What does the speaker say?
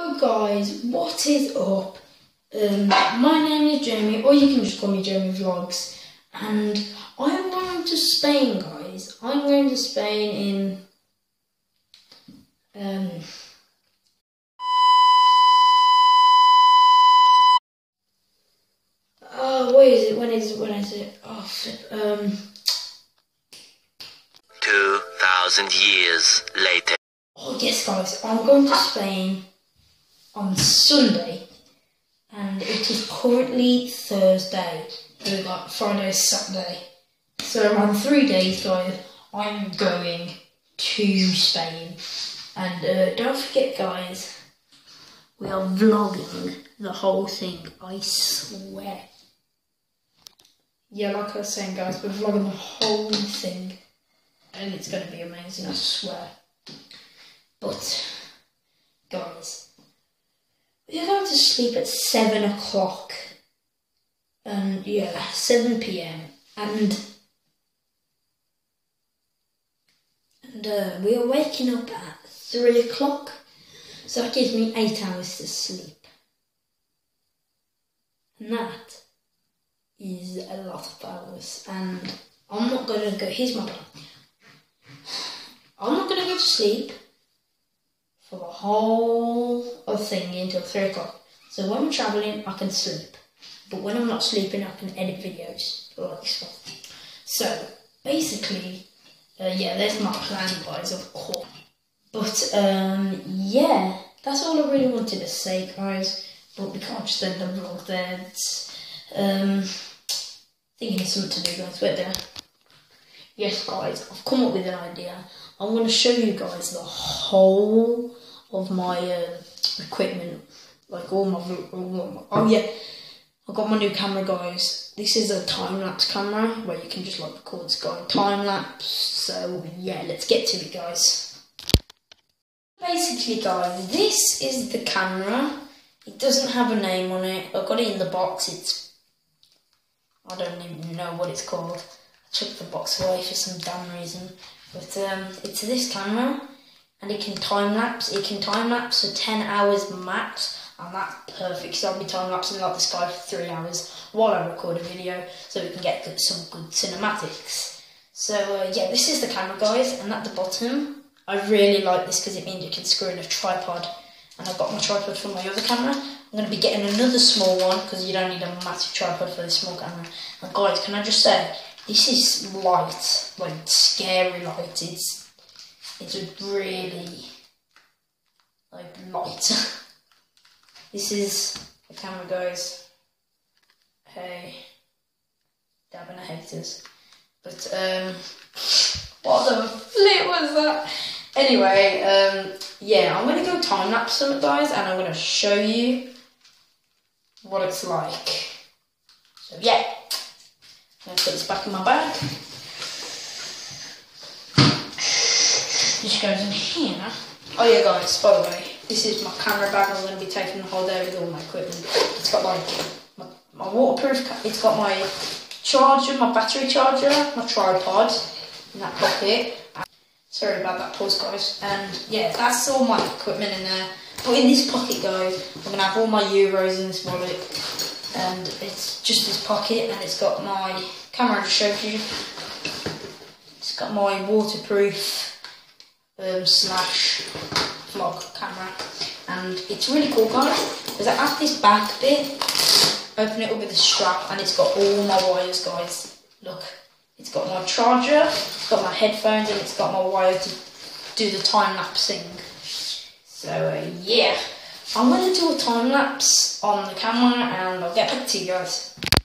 Hello guys, what is up? My name is Jamie, or you can just call me Jamie Vlogs, and I'm going to Spain, guys. I'm going to Spain in when is it? Oh flip. 2,000 years later. Oh yes guys, I'm going to Spain on Sunday, and it is currently Thursday. So we've got Friday, Saturday. So around 3 days, guys, I'm going to Spain. And don't forget, guys, we are vlogging the whole thing, I swear. Yeah, like I was saying, guys, we're vlogging the whole thing, and it's going to be amazing, I swear. But, guys, we're going to sleep at 7 o'clock, and yeah, 7 PM, and we are waking up at 3 o'clock, so that gives me 8 hours to sleep, and that is a lot of hours, and I'm not going to go, here's my plan, I'm not going to go to sleep for the whole of thing until 3 o'clock. So when I'm travelling, I can sleep. But when I'm not sleeping, I can edit videos like this one. So basically, yeah, there's my plan, guys, of course. But yeah, that's all I really wanted to say, guys. But we can't just end the vlog there. It's thinking of something to do, guys. Wait there. Yes, guys, I've come up with an idea. I'm going to show you guys the whole of my equipment, like all my, oh yeah, I got my new camera, guys. This is a time-lapse camera where you can just like record this guy time-lapse. So yeah, let's get to it, guys. Basically, guys, this is the camera. It doesn't have a name on it. I got it in the box. I don't even know what it's called. I took the box away for some damn reason. But it's this camera, and it can time lapse. It can time lapse for 10 hours max, and that's perfect. So I'll be time lapsing like this guy for 3 hours while I record a video, so we can get some good cinematics. So yeah, this is the camera, guys, and at the bottom, I really like this because it means you can screw in a tripod. And I've got my tripod for my other camera. I'm going to be getting another small one because you don't need a massive tripod for this small camera. And guys, can I just say, this is light, like scary light. It's really like light. This is the camera, guys. Hey, dabbing the haters. But what the flip was that? Anyway, yeah, I'm gonna go time lapse some, guys, and I'm gonna show you what it's like. So yeah. I'm going to put this back in my bag. This goes in here. Oh yeah, guys, by the way, this is my camera bag. I'm going to be taking the whole day with all my equipment. It's got my waterproof, it's got my charger, my battery charger, my tripod in that pocket. Sorry about that pause, guys. And yeah, that's all my equipment in there. But in this pocket, guys, I'm going to have all my euros in this wallet. And it's just this pocket, and it's got my camera I just showed you. It's got my waterproof slash vlog camera, and it's really cool, guys, because I have this back bit, open it up with a strap, and it's got all my wires, guys. Look, it's got my charger, it's got my headphones, and it's got my wire to do the time-lapse thing. So yeah. I'm going to do a time lapse on the camera, and I'll get back to you guys.